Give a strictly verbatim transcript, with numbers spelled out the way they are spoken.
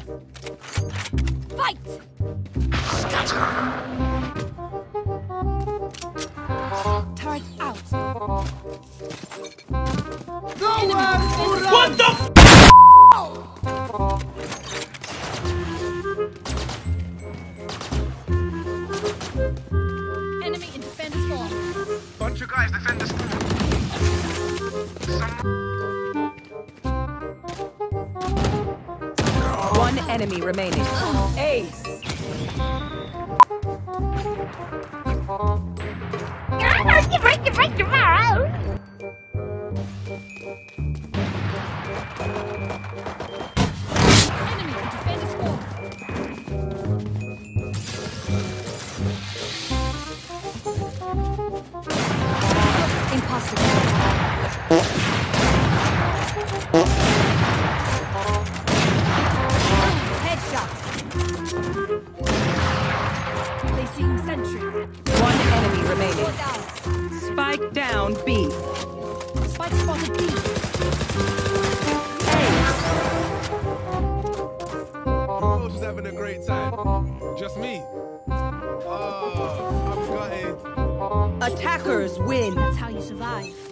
Fight! Turret out. What the f? Enemy in defense spawn. Bunch of guys defend the spawn. Some... One enemy remaining. Ace. Enemy in defense spawn. Impossible. Headshot. Placing sentry. One enemy remaining. Four down. Spike down B. Spike spotted B. Who else is having a great time? Just me. Oh, I'm gutted. Attackers win. That's how you survive.